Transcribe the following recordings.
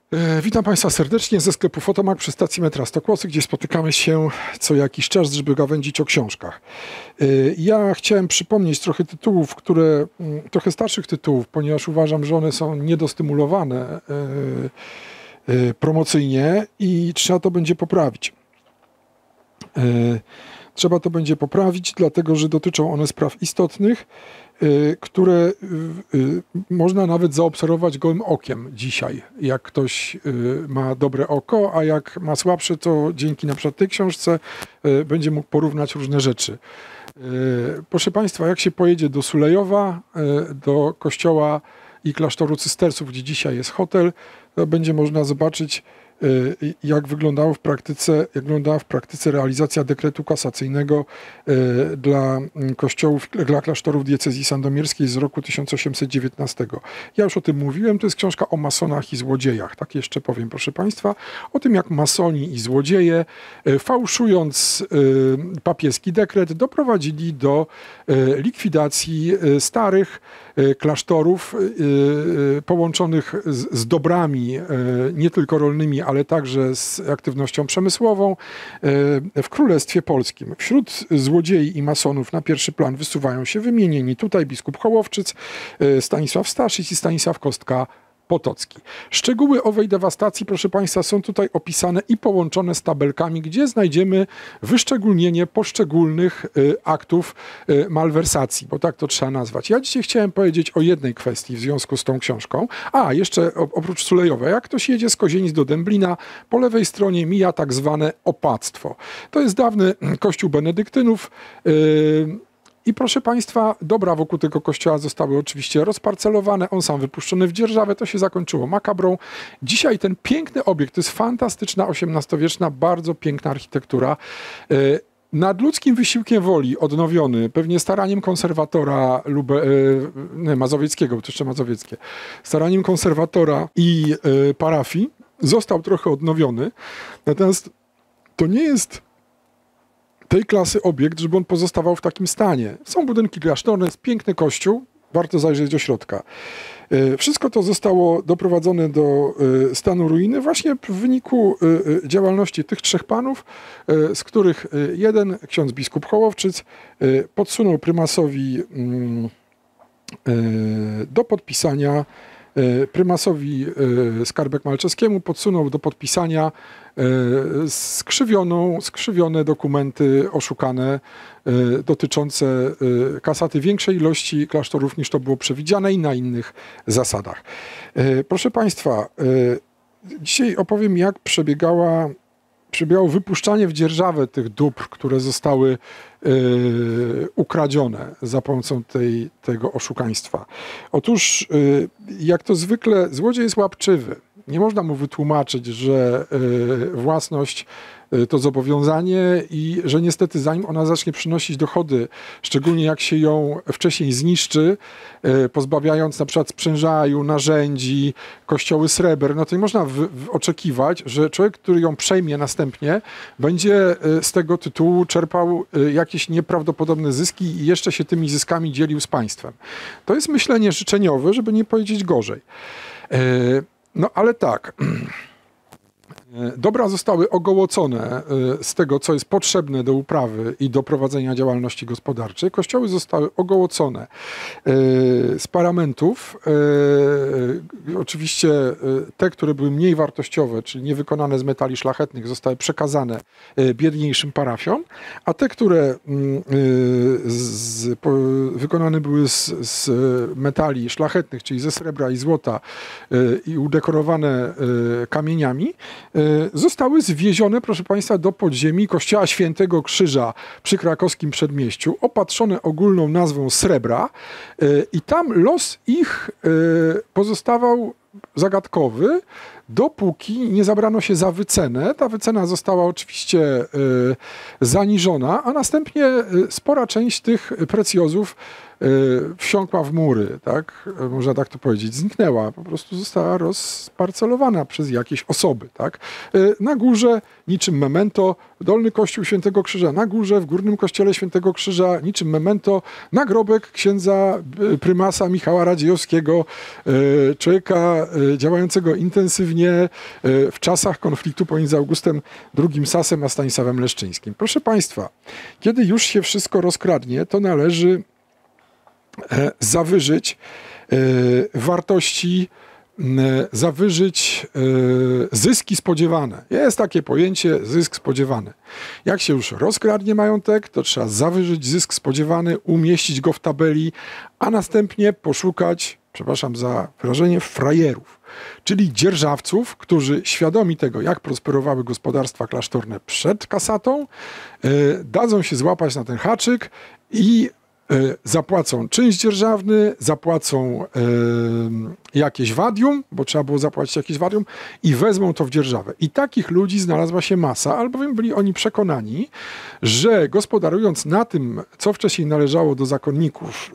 Witam Państwa serdecznie ze sklepu Fotomak przy stacji metra Stokłosy, gdzie spotykamy się co jakiś czas, żeby gawędzić o książkach. Ja chciałem przypomnieć trochę tytułów, trochę starszych tytułów, ponieważ uważam, że one są niedostymulowane promocyjnie i trzeba to będzie poprawić. Trzeba to będzie poprawić, dlatego że dotyczą one spraw istotnych, które można nawet zaobserwować gołym okiem dzisiaj. Jak ktoś ma dobre oko, a jak ma słabsze, to dzięki na przykład tej książce będzie mógł porównać różne rzeczy. Proszę Państwa, jak się pojedzie do Sulejowa, do kościoła i klasztoru cystersów, gdzie dzisiaj jest hotel, to będzie można zobaczyć, jak wyglądała w praktyce realizacja dekretu kasacyjnego dla kościołów, dla klasztorów diecezji sandomierskiej z roku 1819. Ja już o tym mówiłem, to jest książka o masonach i złodziejach. Tak jeszcze powiem, proszę Państwa, o tym, jak masoni i złodzieje, fałszując papieski dekret, doprowadzili do likwidacji starych klasztorów połączonych z dobrami, nie tylko rolnymi, ale także z aktywnością przemysłową w Królestwie Polskim. Wśród złodziei i masonów na pierwszy plan wysuwają się wymienieni tutaj biskup Hołowczyc, Stanisław Staszic i Stanisław Kostka-Potocki. Szczegóły owej dewastacji, proszę Państwa, są tutaj opisane i połączone z tabelkami, gdzie znajdziemy wyszczególnienie poszczególnych aktów malwersacji, bo tak to trzeba nazwać. Ja dzisiaj chciałem powiedzieć o jednej kwestii w związku z tą książką. Jeszcze oprócz Sulejowa, jak ktoś jedzie z Kozienic do Dęblina, po lewej stronie mija tak zwane opactwo. To jest dawny kościół benedyktynów. I proszę Państwa, dobra wokół tego kościoła zostały oczywiście rozparcelowane, on sam wypuszczony w dzierżawę, to się zakończyło makabrą. Dzisiaj ten piękny obiekt, to jest fantastyczna XVIII-wieczna, bardzo piękna architektura. Nad ludzkim wysiłkiem woli odnowiony, pewnie staraniem konserwatora mazowieckiego, bo to jeszcze mazowieckie, staraniem konserwatora i parafii, został trochę odnowiony. Natomiast to nie jest tej klasy obiekt, żeby on pozostawał w takim stanie. Są budynki klasztorne, jest piękny kościół, warto zajrzeć do środka. Wszystko to zostało doprowadzone do stanu ruiny właśnie w wyniku działalności tych trzech panów, z których jeden, ksiądz biskup Hołowczyc, podsunął prymasowi do podpisania, prymasowi Skarbek-Malczewskiemu podsunął do podpisania skrzywione dokumenty oszukane dotyczące kasaty większej ilości klasztorów niż to było przewidziane i na innych zasadach. Proszę Państwa, dzisiaj opowiem, jak przebiegało wypuszczanie w dzierżawę tych dóbr, które zostały ukradzione za pomocą tego oszukaństwa. Otóż, jak to zwykle, złodziej jest łapczywy. Nie można mu wytłumaczyć, że własność to zobowiązanie i że niestety zanim ona zacznie przynosić dochody, szczególnie jak się ją wcześniej zniszczy, pozbawiając na przykład sprzężaju, narzędzi, kościoły sreber, no to nie można oczekiwać, że człowiek, który ją przejmie następnie, będzie z tego tytułu czerpał jakieś nieprawdopodobne zyski i jeszcze się tymi zyskami dzielił z państwem. To jest myślenie życzeniowe, żeby nie powiedzieć gorzej. No ale tak, dobra zostały ogołocone z tego, co jest potrzebne do uprawy i do prowadzenia działalności gospodarczej. Kościoły zostały ogołocone z paramentów. Oczywiście te, które były mniej wartościowe, czyli niewykonane z metali szlachetnych, zostały przekazane biedniejszym parafiom, a te, które wykonane były z metali szlachetnych, czyli ze srebra i złota i udekorowane kamieniami, zostały zwiezione, proszę Państwa, do podziemi kościoła Świętego Krzyża przy krakowskim przedmieściu, opatrzone ogólną nazwą Srebra i tam los ich pozostawał zagadkowy, dopóki nie zabrano się za wycenę. Ta wycena została oczywiście zaniżona, a następnie spora część tych precjozów wsiąkła w mury, tak? Można tak to powiedzieć, zniknęła, po prostu została rozparcelowana przez jakieś osoby. Tak? Na górze, niczym memento, dolny kościół Świętego Krzyża na górze, w górnym kościele Świętego Krzyża, niczym memento, nagrobek księdza prymasa Michała Radziejowskiego, człowieka działającego intensywnie dosłownie w czasach konfliktu pomiędzy Augustem II Sasem a Stanisławem Leszczyńskim. Proszę Państwa, kiedy już się wszystko rozkradnie, to należy zawyżyć wartości, zawyżyć zyski spodziewane. Jest takie pojęcie zysk spodziewany. Jak się już rozkradnie majątek, to trzeba zawyżyć zysk spodziewany, umieścić go w tabeli, a następnie poszukać, przepraszam za wyrażenie, frajerów, czyli dzierżawców, którzy świadomi tego, jak prosperowały gospodarstwa klasztorne przed kasatą, dadzą się złapać na ten haczyk i zapłacą czynsz dzierżawny, zapłacą jakieś wadium, bo trzeba było zapłacić jakieś wadium i wezmą to w dzierżawę. I takich ludzi znalazła się masa, albowiem byli oni przekonani, że gospodarując na tym, co wcześniej należało do zakonników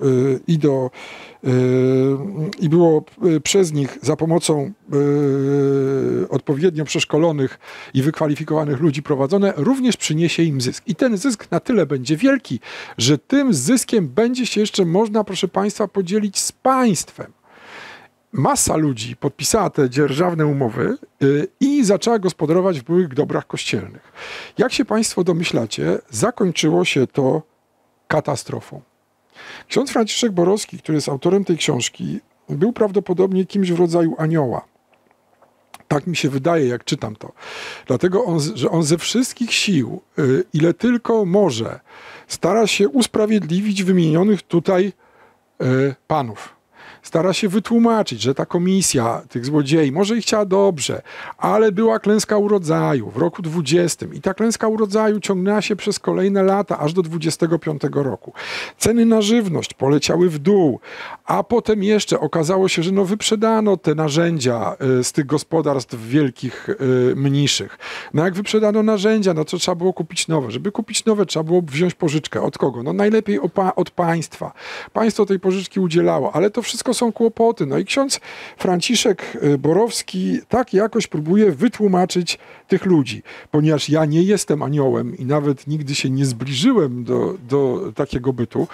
i było przez nich za pomocą odpowiednio przeszkolonych i wykwalifikowanych ludzi prowadzone, również przyniesie im zysk. I ten zysk na tyle będzie wielki, że tym zyskiem będzie się jeszcze można, proszę Państwa, podzielić z państwem. Masa ludzi podpisała te dzierżawne umowy i zaczęła gospodarować w byłych dobrach kościelnych. Jak się Państwo domyślacie, zakończyło się to katastrofą. Ksiądz Franciszek Borowski, który jest autorem tej książki, był prawdopodobnie kimś w rodzaju anioła. Tak mi się wydaje, jak czytam to. Dlatego, że on ze wszystkich sił, ile tylko może, stara się usprawiedliwić wymienionych tutaj panów. Stara się wytłumaczyć, że ta komisja tych złodziei może i chciała dobrze, ale była klęska urodzaju w roku 20 i ta klęska urodzaju ciągnęła się przez kolejne lata, aż do 25 roku. Ceny na żywność poleciały w dół, a potem jeszcze okazało się, że wyprzedano te narzędzia z tych gospodarstw wielkich, mniejszych. No jak wyprzedano narzędzia, no to trzeba było kupić nowe. Żeby kupić nowe, trzeba było wziąć pożyczkę. Od kogo? No najlepiej od państwa. Państwo tej pożyczki udzielało, ale to wszystko są kłopoty. No i ksiądz Franciszek Borowski tak jakoś próbuje wytłumaczyć tych ludzi, ponieważ ja nie jestem aniołem i nawet nigdy się nie zbliżyłem do takiego bytu,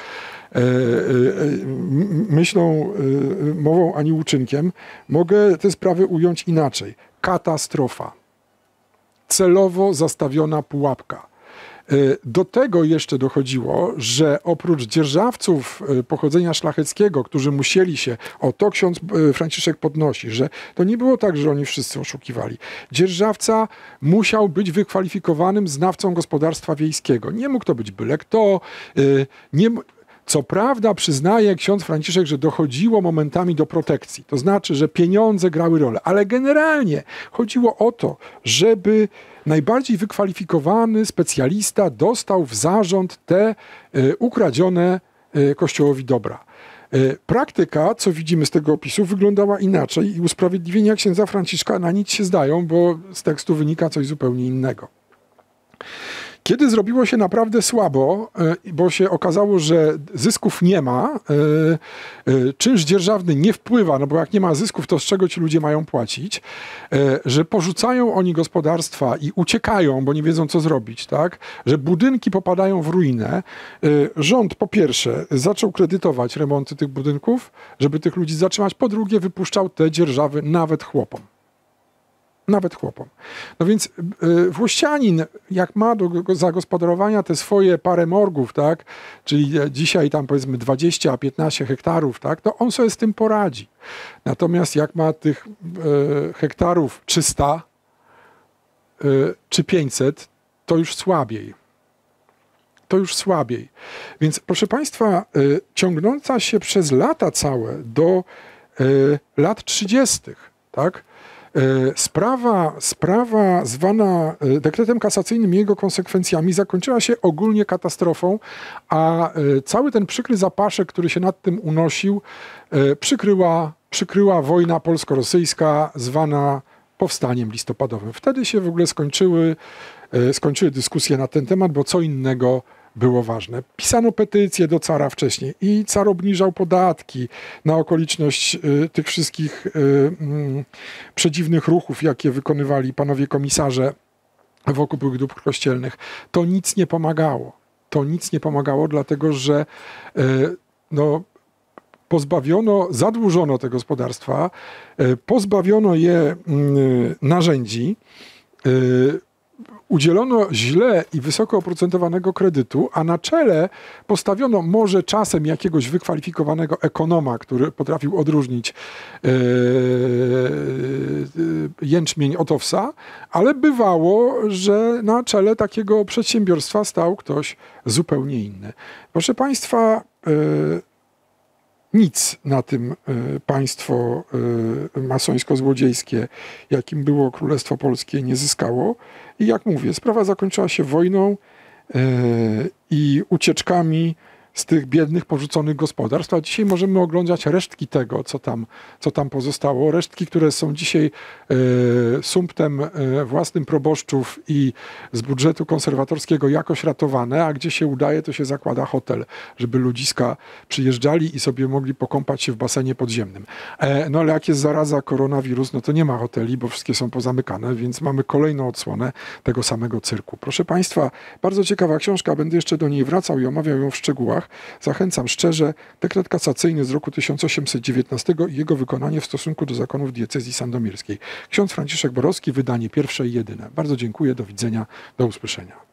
myślą, mową ani uczynkiem, mogę te sprawy ująć inaczej. Katastrofa. Celowo zastawiona pułapka. Do tego jeszcze dochodziło, że oprócz dzierżawców pochodzenia szlacheckiego, którzy musieli się, to ksiądz Franciszek podnosi, że to nie było tak, że oni wszyscy oszukiwali. Dzierżawca musiał być wykwalifikowanym znawcą gospodarstwa wiejskiego. Nie mógł to być byle kto, co prawda przyznaje ksiądz Franciszek, że dochodziło momentami do protekcji. To znaczy, że pieniądze grały rolę. Ale generalnie chodziło o to, żeby najbardziej wykwalifikowany specjalista dostał w zarząd te ukradzione Kościołowi dobra. Praktyka, co widzimy z tego opisu, wyglądała inaczej i usprawiedliwienia księdza Franciszka na nic się zdają, bo z tekstu wynika coś zupełnie innego. Kiedy zrobiło się naprawdę słabo, bo się okazało, że zysków nie ma, czynsz dzierżawny nie wpływa, no bo jak nie ma zysków, to z czego ci ludzie mają płacić, że porzucają oni gospodarstwa i uciekają, bo nie wiedzą, co zrobić, tak? Że budynki popadają w ruinę. Rząd po pierwsze zaczął kredytować remonty tych budynków, żeby tych ludzi zatrzymać, po drugie wypuszczał te dzierżawy nawet chłopom. Nawet chłopom. No więc włościanin, jak ma do zagospodarowania te swoje parę morgów, tak, czyli dzisiaj tam powiedzmy 20-15 hektarów, tak, to on sobie z tym poradzi. Natomiast jak ma tych hektarów 300 czy 500, to już słabiej. To już słabiej. Więc proszę Państwa, ciągnąca się przez lata całe do lat 30., tak, Sprawa zwana dekretem kasacyjnym i jego konsekwencjami zakończyła się ogólnie katastrofą, a cały ten przykry zapaszek, który się nad tym unosił, przykryła wojna polsko-rosyjska zwana powstaniem listopadowym. Wtedy się w ogóle skończyły dyskusje na ten temat, bo co innego było ważne. Pisano petycje do cara wcześniej i car obniżał podatki na okoliczność tych wszystkich przedziwnych ruchów, jakie wykonywali panowie komisarze wokół byłych dóbr kościelnych. To nic nie pomagało. To nic nie pomagało, dlatego że zadłużono te gospodarstwa, pozbawiono je narzędzi, udzielono źle i wysoko oprocentowanego kredytu, a na czele postawiono może czasem jakiegoś wykwalifikowanego ekonoma, który potrafił odróżnić jęczmień od owsa, ale bywało, że na czele takiego przedsiębiorstwa stał ktoś zupełnie inny. Proszę Państwa, nic na tym państwo masońsko-złodziejskie, jakim było Królestwo Polskie, nie zyskało. I jak mówię, sprawa zakończyła się wojną i ucieczkami z tych biednych, porzuconych gospodarstw, a dzisiaj możemy oglądać resztki tego, co tam pozostało. Resztki, które są dzisiaj sumptem własnym proboszczów i z budżetu konserwatorskiego jakoś ratowane, a gdzie się udaje, to się zakłada hotel, żeby ludziska przyjeżdżali i sobie mogli pokąpać się w basenie podziemnym. No ale jak jest zaraza, koronawirus, no to nie ma hoteli, bo wszystkie są pozamykane, więc mamy kolejną odsłonę tego samego cyrku. Proszę Państwa, bardzo ciekawa książka, będę jeszcze do niej wracał i omawiał ją w szczegółach. Zachęcam szczerze. Dekret kasacyjny z roku 1819 i jego wykonanie w stosunku do zakonów diecezji sandomierskiej. Ksiądz Franciszek Borowski, wydanie pierwsze i jedyne. Bardzo dziękuję, do widzenia, do usłyszenia.